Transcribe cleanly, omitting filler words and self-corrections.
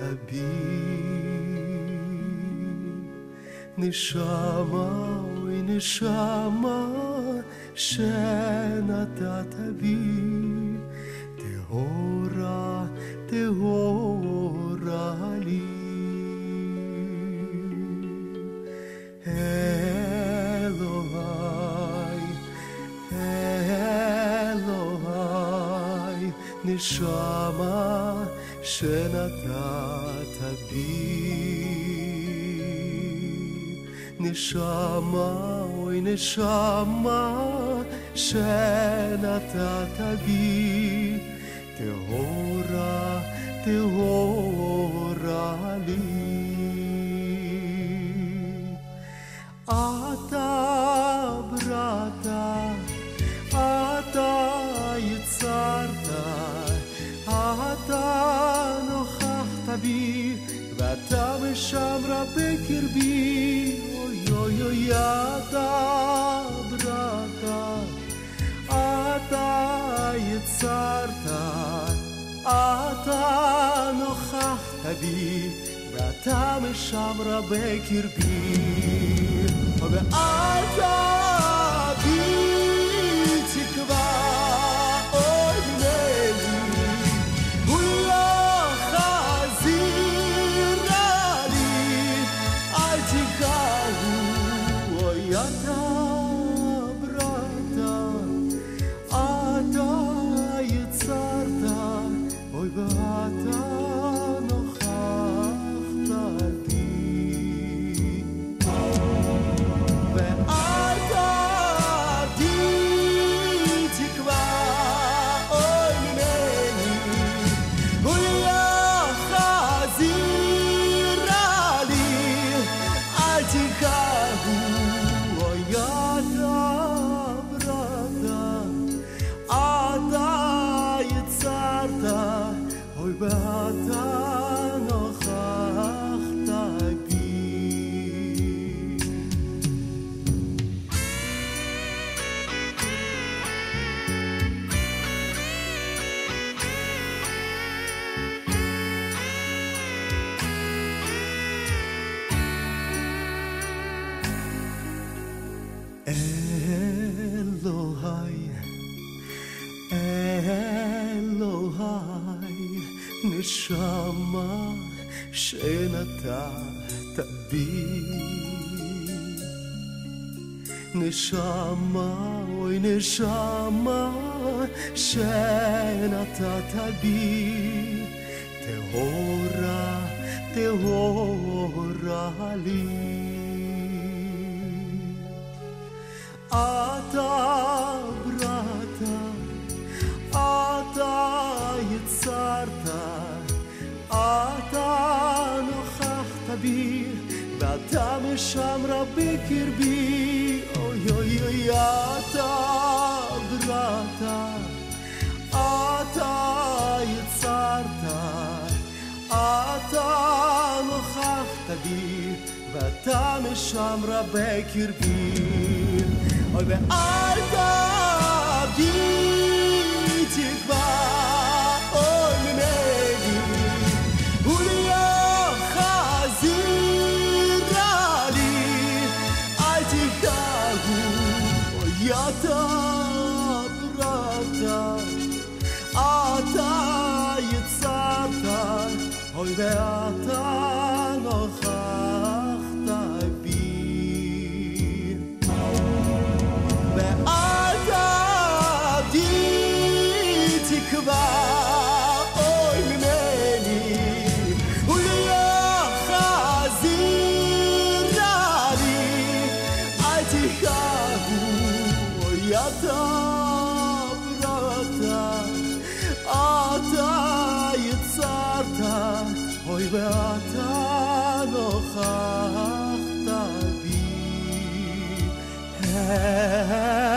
בי נשמה, אוי נשמה שנתת בי טהורה, טהורה לי אלוהי, אלוהי נשמה שנתת בי נשמה, אוי נשמה שנתת בי טהורה, טהורה לי אתה בראת, אתה יצרת, אתה נוכחת בי ואתה משמרה בקרבי אוי אוי אוי אתה בראת, אתה יצרת, אתה נוכחת בי ואתה משמרה בקרבי ואתה בי תקווה אוי נלי הוא לא חזירה לי אל תקראו אוי אתה בראת, אתה יצרת אוי ואתה נוכחת בי ואתה בי תקווה אוי ממני הוא לא חזירה לי אל תקראו אוי אתה בראת, אתה יצרת אוי ואתה נוכחת בי אלוהי, אלוהי נשמה שנתת בי נשמה, אוי נשמה שנתת בי טהורה, טהורה לי אתה בראת, אתה יצרת, אתה נוכחת בי ואתה משמרה בקרבי אוי אוי אוי אתה בראת, אתה יצרת, אתה נוכחת בי ואתה משמרה בקרבי אוי ואתה בי תקווה אוי ממני הוא לא חזירה לי אל תקראו אוי אתה בראת, אתה יצרת אוי ואתה נוכחת בי ואתה בי תקווה אוי ממני הוא לא חזירה לי אל תקראו אוי אתה בראת, אתה יצרת אוי ואתה נוכחת בי